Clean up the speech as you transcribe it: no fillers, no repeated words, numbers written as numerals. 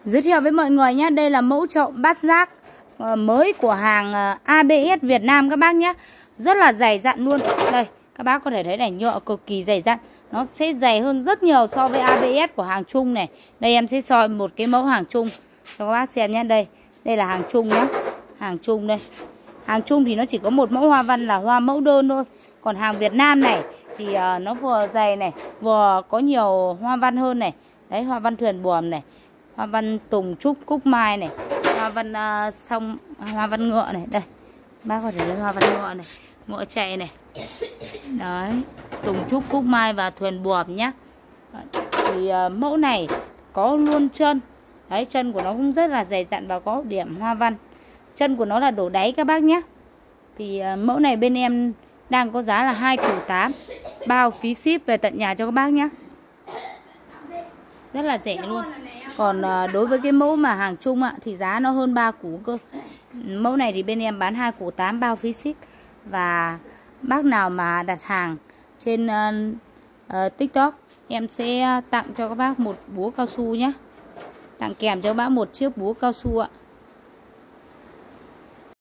Giới thiệu với mọi người nhé, đây là mẫu chậu bát giác mới của hàng ABS Việt Nam các bác nhé. Rất là dày dặn luôn. Đây, các bác có thể thấy này, nhựa cực kỳ dày dặn. Nó sẽ dày hơn rất nhiều so với ABS của hàng Trung này. Đây em sẽ soi một cái mẫu hàng Trung cho các bác xem nhé. Đây là hàng Trung nhé. Hàng Trung đây. Hàng Trung thì nó chỉ có một mẫu hoa văn là hoa mẫu đơn thôi. Còn hàng Việt Nam này thì nó vừa dày này, vừa có nhiều hoa văn hơn này. Đấy, hoa văn thuyền buồm này, hoa văn tùng trúc cúc mai này, hoa văn hoa văn ngựa này. Đây, bác có thể thấy hoa văn ngựa này, ngựa chạy này. Đấy, tùng trúc cúc mai và thuyền buồm nhá. Thì mẫu này có luôn chân. Đấy, chân của nó cũng rất là dày dặn và có điểm hoa văn. Chân của nó là đổ đáy các bác nhé. Thì mẫu này bên em đang có giá là 2 củ 8, bao phí ship về tận nhà cho các bác nhé. Rất là rẻ luôn. Còn đối với cái mẫu mà hàng Trung thì giá nó hơn 3 củ cơ. Mẫu này thì bên em bán 2 củ 8 bao phí ship. Và bác nào mà đặt hàng trên TikTok, em sẽ tặng cho các bác một búa cao su nhé. Tặng kèm cho các bác một chiếc búa cao su ạ.